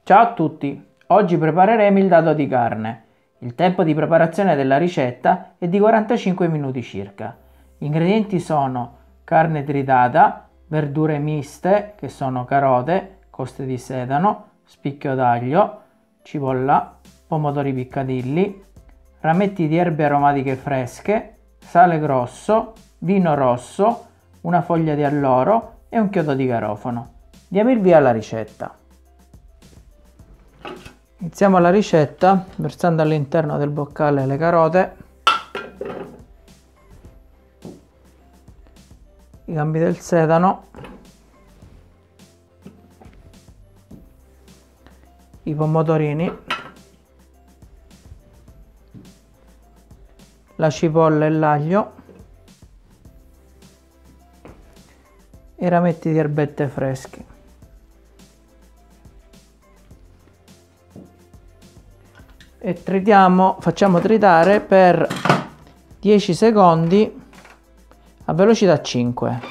Ciao a tutti, oggi prepareremo il dado di carne. Il tempo di preparazione della ricetta è di 45 minuti circa. Gli ingredienti sono carne tritata, verdure miste che sono carote, coste di sedano, spicchio d'aglio, cipolla, pomodori piccadilli, rametti di erbe aromatiche fresche, sale grosso, vino rosso, una foglia di alloro e un chiodo di garofano. Diamo il via alla ricetta. Iniziamo la ricetta versando all'interno del boccale le carote, i gambi del sedano, i pomodorini, la cipolla e l'aglio, e i rametti di erbette fresche. E facciamo tritare per 10 secondi a velocità 5.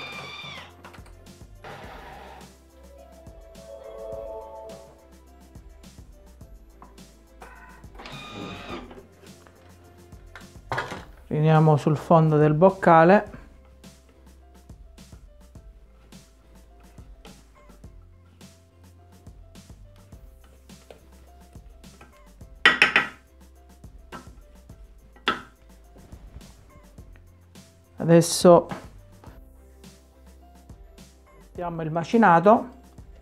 Riuniamo sul fondo del boccale. Adesso mettiamo il macinato,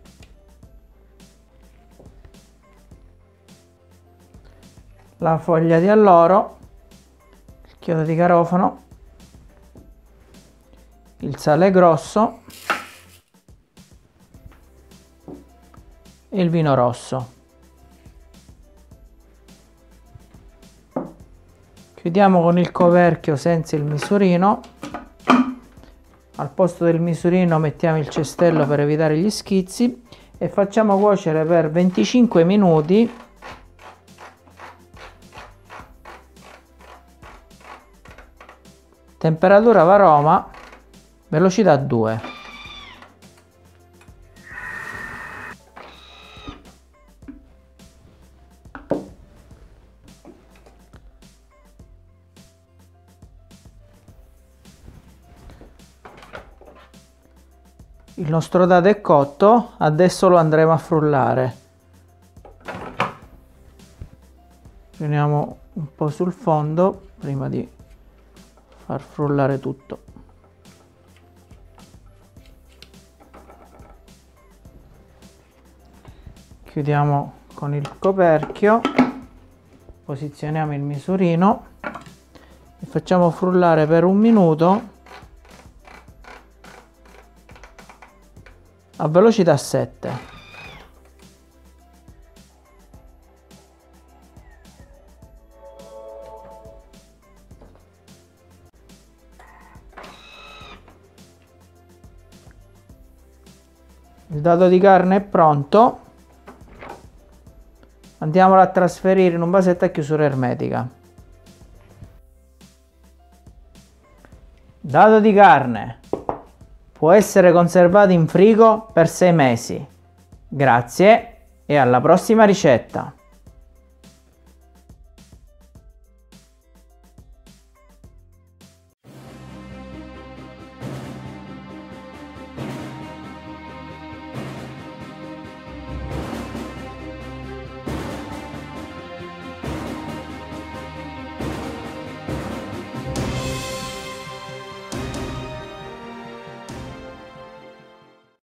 la foglia di alloro, il chiodo di garofano, il sale grosso e il vino rosso. Chiudiamo con il coperchio senza il misurino. Al posto del misurino mettiamo il cestello per evitare gli schizzi e facciamo cuocere per 25 minuti temperatura varoma, velocità 2. Il nostro dado è cotto, adesso lo andremo a frullare. Prendiamo un po' sul fondo prima di far frullare tutto. Chiudiamo con il coperchio, posizioniamo il misurino e facciamo frullare per 1 minuto a velocità 7. Il dado di carne è pronto. Andiamolo a trasferire in un vasetto a chiusura ermetica. Dado di carne può essere conservato in frigo per 6 mesi. Grazie e alla prossima ricetta!